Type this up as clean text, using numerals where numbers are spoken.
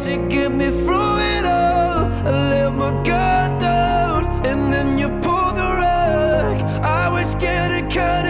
to get me through it all. I let my guard down, and then you pulled the rug. I was getting kinda